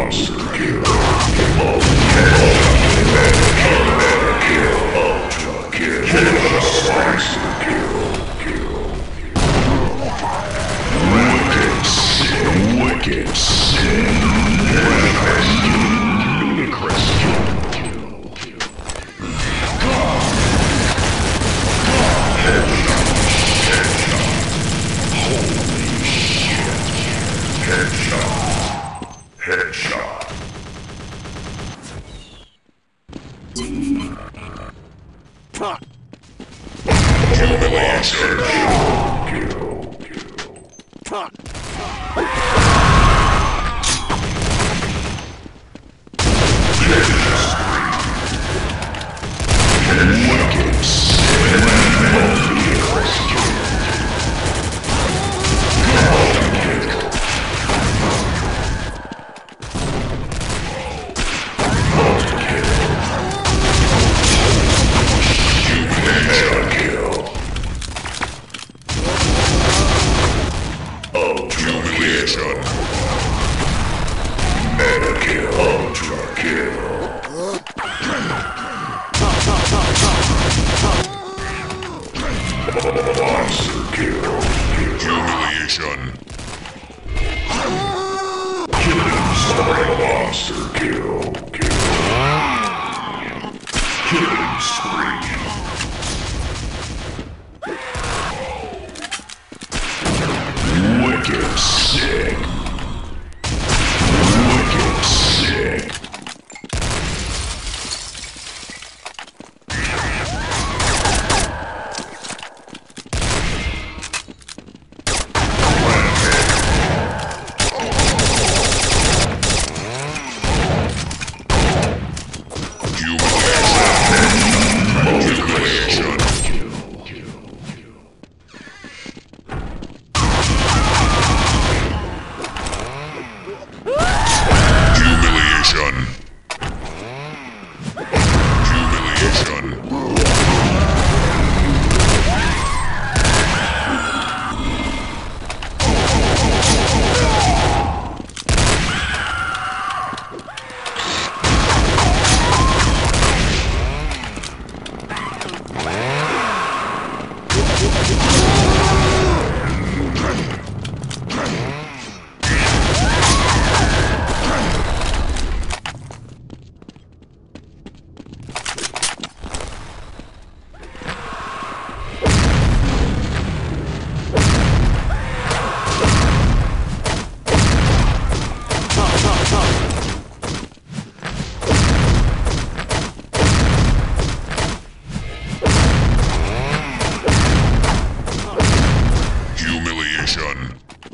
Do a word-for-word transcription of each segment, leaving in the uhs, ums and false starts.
Monster kill. Mega kill. Ultra kill. Monster kill. Wicked sick. Wicked sick. Ludicrous kill. Headshot. Humiliation. Kill. Kill. Wicked sick. Multi-rescue. Mega kill. Ultra kill. Monster kill. Humiliation. Killing spree. Monster kill. Kill. Killing spree. Wicked sick. Wicked sick. Humiliation. Humiliation. Humiliation.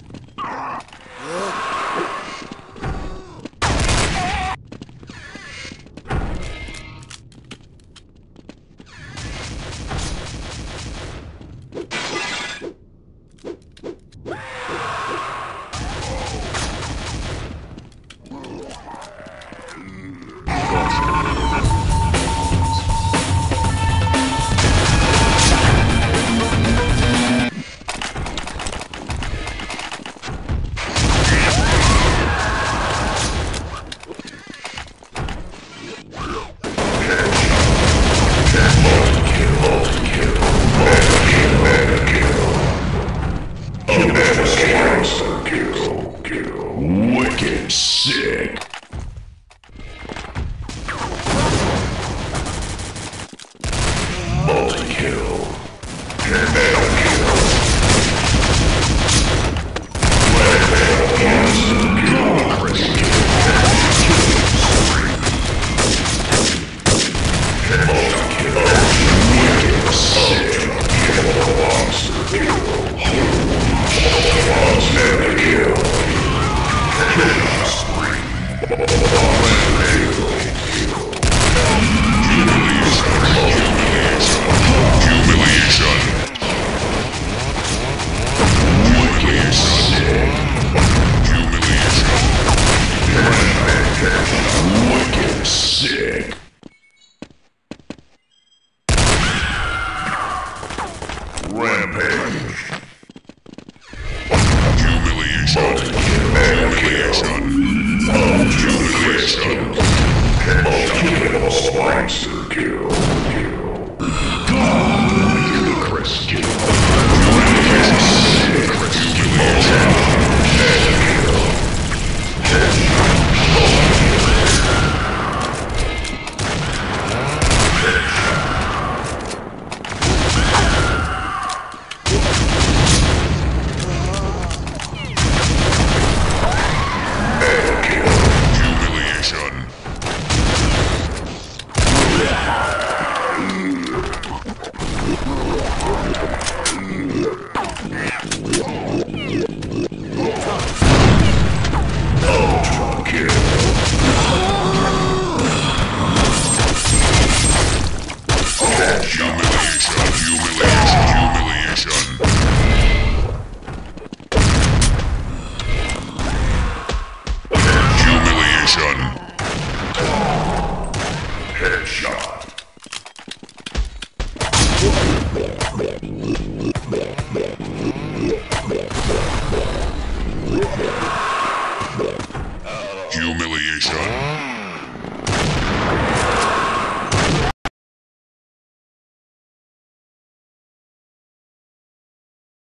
Wicked sick. Multi-kill. Mega kill. Mega kill. Multi-kill. Wicked sick. Monster kill. Mega kill. Killing spree. Humiliation. Humiliation. Wicked sick. Humiliation. Wicked sick. Rampage. Humiliation. Humiliation. Humiliation. Humiliation.